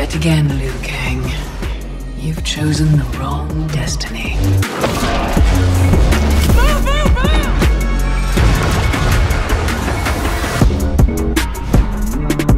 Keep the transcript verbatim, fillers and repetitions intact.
Yet again, Liu Kang, you've chosen the wrong destiny.